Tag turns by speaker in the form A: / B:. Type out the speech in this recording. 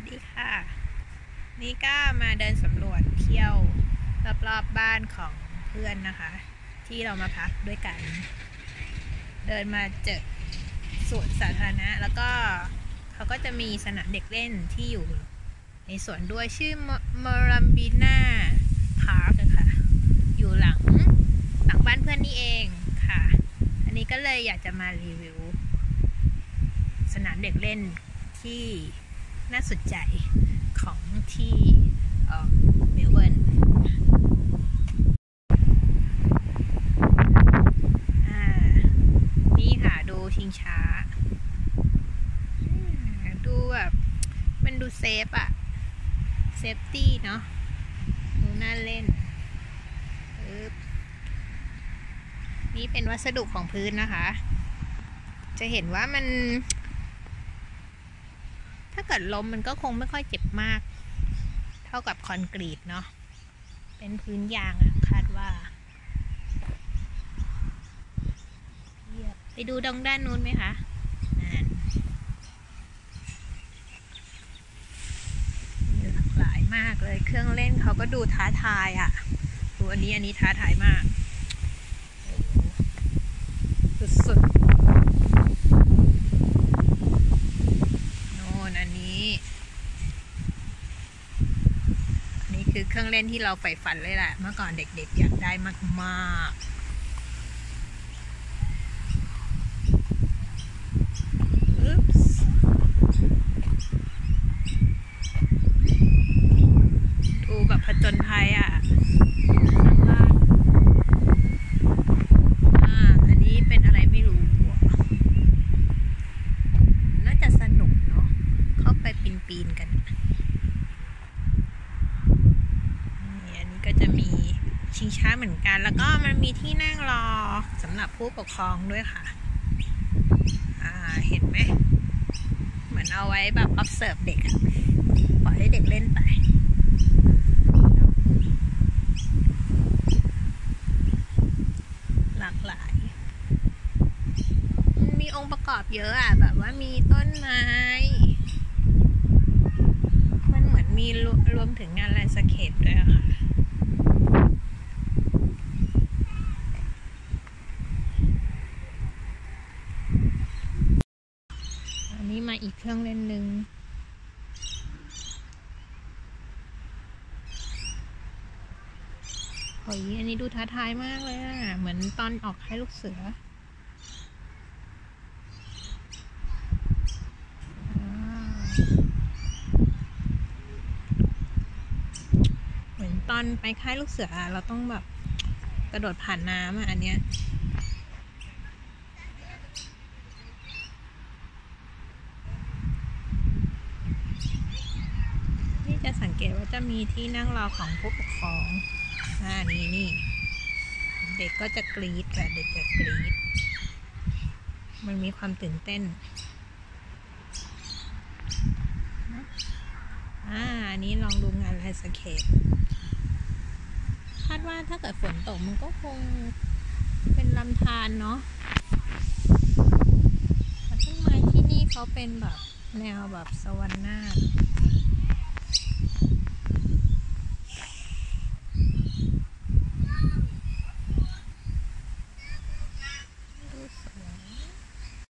A: วัสดีค่ะนี่ก็มาเดินสำรวจเที่ยวรอบๆบ้านของเพื่อนนะคะ ที่เรามาพักด้วยกัน เดินมาเจอสวนสาธารณะแล้วก็เขาก็จะมีสนามเด็กเล่นที่อยู่ในสวนด้วยชื่อมอรัมบีนาพาร์คค่ะอยู่หลังบ้านเพื่อนนี่เองค่ะ อันนี้ก็เลยอยากจะมารีวิวสนามเด็กเล่นที่น่าสนใจของที่เมลเบิร์นนี่ค่ะดูชิงช้าดูแบบมันดูเซฟอะเซฟตี้เนาะดูน่าเล่นนี่เป็นวัสดุของพื้นนะคะจะเห็นว่ามันถ้าเกิดล้มมันก็คงไม่ค่อยเจ็บมากเท่ากับคอนกรีตเนาะเป็นพื้นยางอะคาดว่าไปดูตรงด้านนู้นไหมคะมีหลากหลายมากเลยเครื่องเล่นเขาก็ดูท้าทายอะดูอันนี้ท้าทายมากสุดๆคือเครื่องเล่นที่เราใฝ่ฝันเลยแหละเมื่อก่อนเด็กๆอยากได้มากๆดูแบบผจญภัยอ่ะอันนี้เป็นอะไรไม่รู้น่าจะสนุกเนาะเข้าไปปีนกันก็จะมีชิงช้าเหมือนกันแล้วก็มันมีที่นั่งรอสำหรับผู้ปกครองด้วยค่ะเห็นไหมเหมือนเอาไว้แบบ observe เด็กปล่อยให้เด็กเล่นไปหลากหลายมีองค์ประกอบเยอะอะแบบว่ามีต้นไม้มันเหมือนมีรวมถึงงานแลนด์สเคปด้วยค่ะนี่มาอีกเครื่องเล่นหนึ่งโอ้ยอันนี้ดูท้าทายมากเลยอ่ะเหมือนตอนออกค่ายลูกเสือเหมือนตอนไปค่ายลูกเสือเราต้องแบบกระโดดผ่านน้ำอ่ะอันเนี้ยจะสังเกตว่าจะมีที่นั่งรอของผู้ปกครองนี่เด็กก็จะกรี๊ดค่ะเด็กจะกรี๊ดมันมีความตื่นเต้นอันนี้ลองดูงานแลนด์สเคปคาดว่าถ้าเกิดฝนตกมันก็คงเป็นลำธารเนาะต้นไม้ที่นี่เขาเป็นแบบแนวแบบสวรรค์